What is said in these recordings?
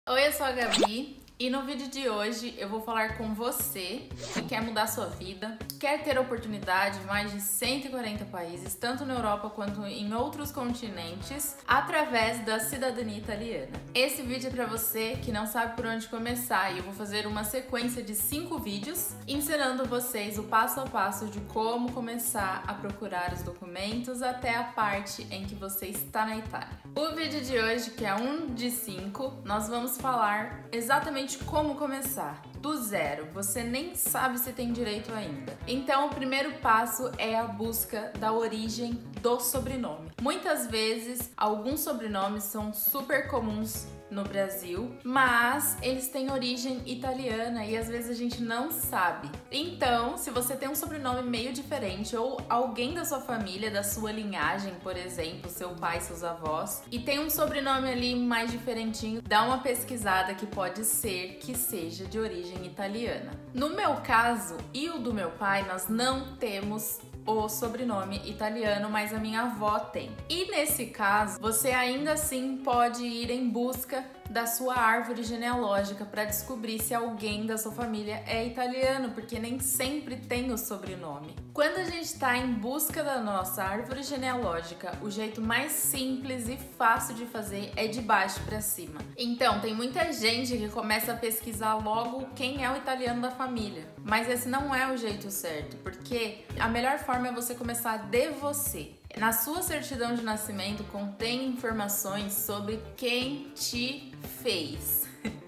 Oi, eu sou a Gabi e no vídeo de hoje eu vou falar com você que quer mudar sua vida, quer ter oportunidade em mais de 140 países, tanto na Europa quanto em outros continentes, através da cidadania italiana. Esse vídeo é para você que não sabe por onde começar e eu vou fazer uma sequência de 5 vídeos ensinando vocês o passo a passo de como começar a procurar os documentos até a parte em que você está na Itália. O vídeo de hoje, que é um de 5, nós vamos falar exatamente como começar. Do zero, você nem sabe se tem direito ainda. Então, o primeiro passo é a busca da origem do sobrenome. Muitas vezes, alguns sobrenomes são super comuns no Brasil, mas eles têm origem italiana e às vezes a gente não sabe. Então, se você tem um sobrenome meio diferente ou alguém da sua família, da sua linhagem, por exemplo, seu pai, seus avós, e tem um sobrenome ali mais diferentinho, dá uma pesquisada que pode ser que seja de origem italiana. No meu caso e o do meu pai, nós não temos o sobrenome italiano, mas a minha avó tem. E nesse caso, você ainda assim pode ir em busca da sua árvore genealógica para descobrir se alguém da sua família é italiano, porque nem sempre tem o sobrenome. Quando a gente está em busca da nossa árvore genealógica, o jeito mais simples e fácil de fazer é de baixo para cima. Então, tem muita gente que começa a pesquisar logo quem é o italiano da família, mas esse não é o jeito certo, porque a melhor forma é você começar de você. Na sua certidão de nascimento contém informações sobre quem te fez.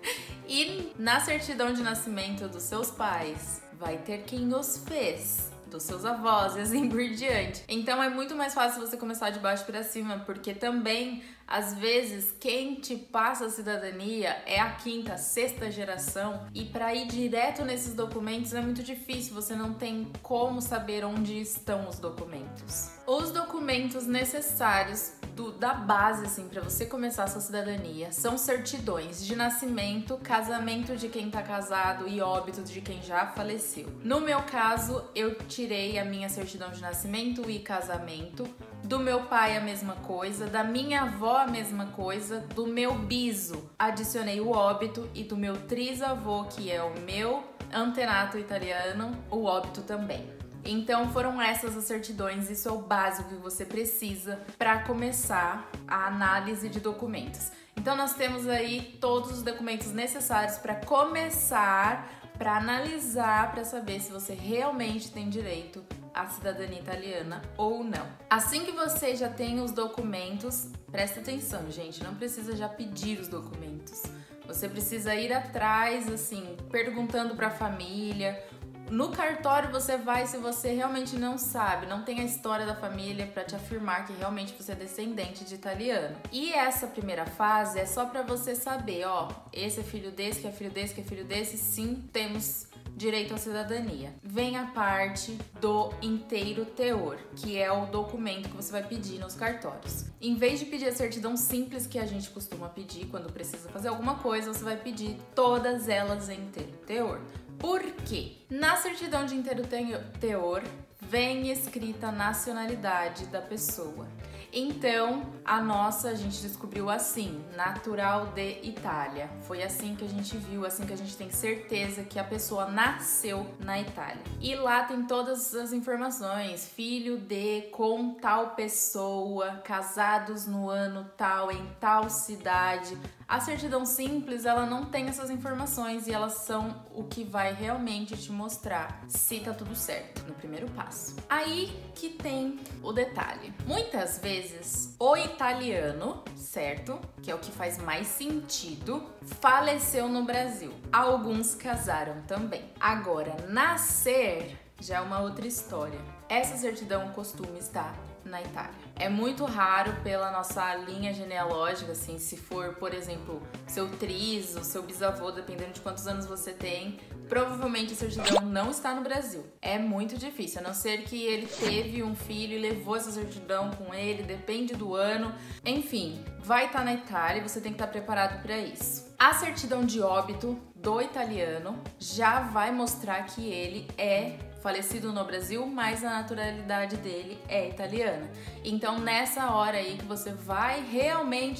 E na certidão de nascimento dos seus pais vai ter quem os fez, dos seus avós e assim por diante. Então é muito mais fácil você começar de baixo para cima, porque também às vezes quem te passa a cidadania é a quinta, sexta geração, e para ir direto nesses documentos é muito difícil, você não tem como saber onde estão os documentos. Os documentos necessários da base assim para você começar a sua cidadania são certidões de nascimento, casamento de quem tá casado e óbito de quem já faleceu. No meu caso, eu tirei a minha certidão de nascimento e casamento. Do meu pai a mesma coisa, da minha avó a mesma coisa, do meu biso adicionei o óbito e do meu trisavô, que é o meu antenato italiano, o óbito também. Então foram essas as certidões, isso é o básico que você precisa para começar a análise de documentos. Então nós temos aí todos os documentos necessários para começar, para analisar, para saber se você realmente tem direito à cidadania italiana ou não. Assim que você já tem os documentos, presta atenção, gente, não precisa já pedir os documentos. Você precisa ir atrás, assim, perguntando para a família. No cartório você vai se você realmente não sabe, não tem a história da família para te afirmar que realmente você é descendente de italiano. E essa primeira fase é só para você saber, ó, esse é filho desse, que é filho desse, que é filho desse, sim, temos direito à cidadania. Vem a parte do inteiro teor, que é o documento que você vai pedir nos cartórios. Em vez de pedir a certidão simples que a gente costuma pedir quando precisa fazer alguma coisa, você vai pedir todas elas em inteiro teor. Por quê? Na certidão de inteiro teor vem escrita a nacionalidade da pessoa. Então, a gente descobriu assim, natural de Itália. Foi assim que a gente viu, assim que a gente tem certeza que a pessoa nasceu na Itália. E lá tem todas as informações, filho de, com tal pessoa, casados no ano tal, em tal cidade. A certidão simples, ela não tem essas informações e elas são o que vai realmente te mostrar se tá tudo certo no primeiro passo. Aí que tem o detalhe. Muitas vezes o italiano, certo? Que é o que faz mais sentido, faleceu no Brasil. Alguns casaram também. Agora, nascer já é uma outra história. Essa certidão costuma estar na Itália. É muito raro pela nossa linha genealógica, assim, se for, por exemplo, seu tris, o seu bisavô, dependendo de quantos anos você tem, provavelmente a certidão não está no Brasil. É muito difícil, a não ser que ele teve um filho e levou essa certidão com ele, depende do ano. Enfim, vai estar na Itália e você tem que estar preparado para isso. A certidão de óbito do italiano já vai mostrar que ele é falecido no Brasil, mas a naturalidade dele é italiana. Então, nessa hora aí que você vai realmente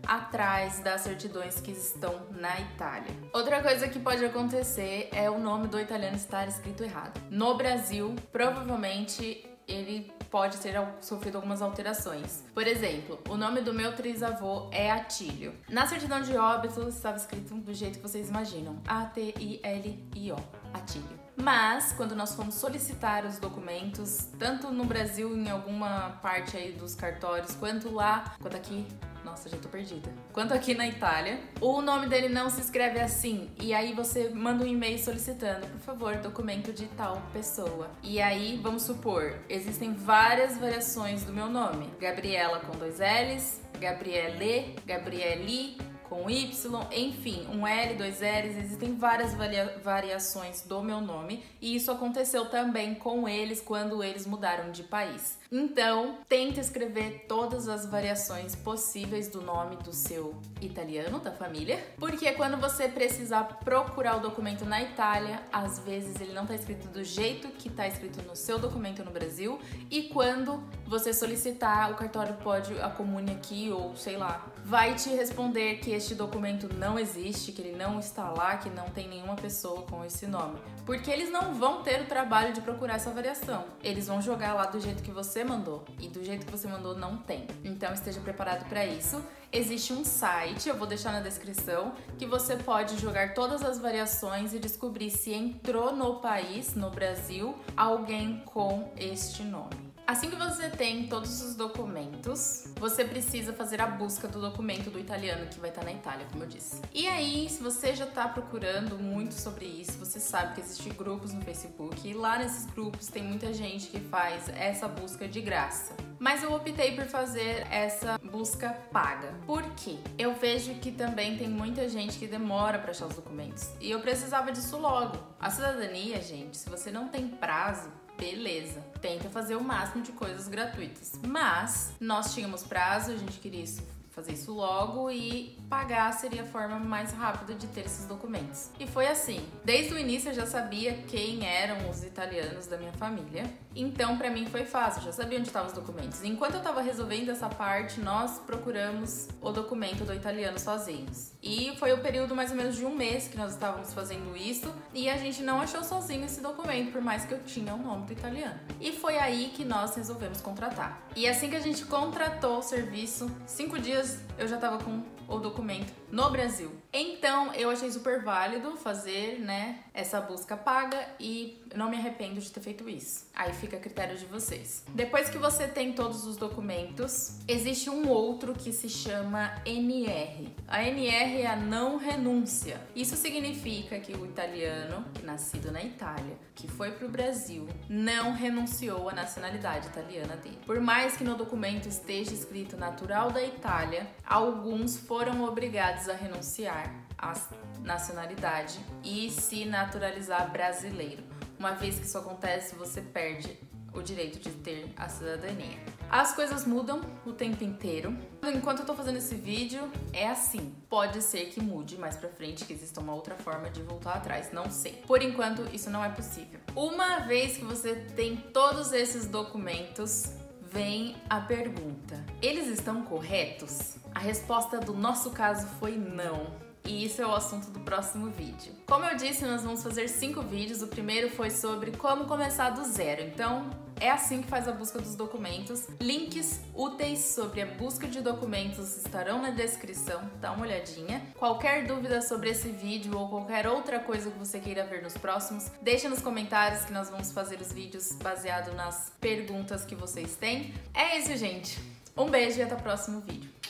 atrás das certidões que estão na Itália. Outra coisa que pode acontecer é o nome do italiano estar escrito errado. No Brasil, provavelmente ele pode ter sofrido algumas alterações. Por exemplo, o nome do meu trisavô é Atílio. Na certidão de óbito estava escrito do jeito que vocês imaginam, A-T-I-L-I-O, Atílio. Mas, quando nós fomos solicitar os documentos, tanto no Brasil, em alguma parte aí dos cartórios, quanto aqui... Nossa, já tô perdida. Quanto aqui na Itália, o nome dele não se escreve assim. E aí você manda um e-mail solicitando, por favor, documento de tal pessoa. E aí, vamos supor, existem várias variações do meu nome. Gabriela com 2 L's, Gabriele, Gabrieli, com Y, enfim, um L, 2 L's, existem várias variações do meu nome e isso aconteceu também com eles quando eles mudaram de país. Então, tenta escrever todas as variações possíveis do nome do seu italiano, da família, porque quando você precisar procurar o documento na Itália, às vezes ele não tá escrito do jeito que tá escrito no seu documento no Brasil, e quando você solicitar, o cartório pode, a comune aqui, ou sei lá, vai te responder que este documento não existe, que ele não está lá, que não tem nenhuma pessoa com esse nome. Porque eles não vão ter o trabalho de procurar essa variação. Eles vão jogar lá do jeito que você mandou. E do jeito que você mandou não tem. Então esteja preparado para isso. Existe um site, eu vou deixar na descrição, que você pode jogar todas as variações e descobrir se entrou no país, no Brasil, alguém com este nome. Assim que você tem todos os documentos, você precisa fazer a busca do documento do italiano que vai estar na Itália, como eu disse. E aí, se você já está procurando muito sobre isso, você sabe que existem grupos no Facebook e lá nesses grupos tem muita gente que faz essa busca de graça. Mas eu optei por fazer essa busca paga. Por quê? Eu vejo que também tem muita gente que demora para achar os documentos. E eu precisava disso logo. A cidadania, gente, se você não tem prazo, beleza, tenta fazer o máximo de coisas gratuitas. Mas nós tínhamos prazo, a gente queria fazer isso logo e pagar seria a forma mais rápida de ter esses documentos. E foi assim. Desde o início eu já sabia quem eram os italianos da minha família. Então pra mim foi fácil, eu já sabia onde estavam os documentos. Enquanto eu tava resolvendo essa parte, nós procuramos o documento do italiano sozinhos. E foi o período mais ou menos de 1 mês que nós estávamos fazendo isso e a gente não achou sozinho esse documento, por mais que eu tinha o nome do italiano. E foi aí que nós resolvemos contratar. E assim que a gente contratou o serviço, 5 dias eu já tava com o documento no Brasil. Então eu achei super válido fazer, essa busca paga e eu não me arrependo de ter feito isso. Aí fica a critério de vocês. Depois que você tem todos os documentos, existe um outro que se chama NR. A NR é a não renúncia. Isso significa que o italiano, nascido na Itália, que foi pro Brasil, não renunciou à nacionalidade italiana dele. Por mais que no documento esteja escrito natural da Itália, alguns foram obrigados a renunciar à nacionalidade e se naturalizar brasileiro. Uma vez que isso acontece, você perde o direito de ter a cidadania. As coisas mudam o tempo inteiro. Enquanto eu tô fazendo esse vídeo, é assim. Pode ser que mude mais pra frente, que exista uma outra forma de voltar atrás, não sei. Por enquanto, isso não é possível. Uma vez que você tem todos esses documentos, vem a pergunta: eles estão corretos? A resposta do nosso caso foi não. E isso é o assunto do próximo vídeo. Como eu disse, nós vamos fazer 5 vídeos. O primeiro foi sobre como começar do zero. Então, é assim que faz a busca dos documentos. Links úteis sobre a busca de documentos estarão na descrição. Dá uma olhadinha. Qualquer dúvida sobre esse vídeo ou qualquer outra coisa que você queira ver nos próximos, deixa nos comentários que nós vamos fazer os vídeos baseado nas perguntas que vocês têm. É isso, gente. Um beijo e até o próximo vídeo.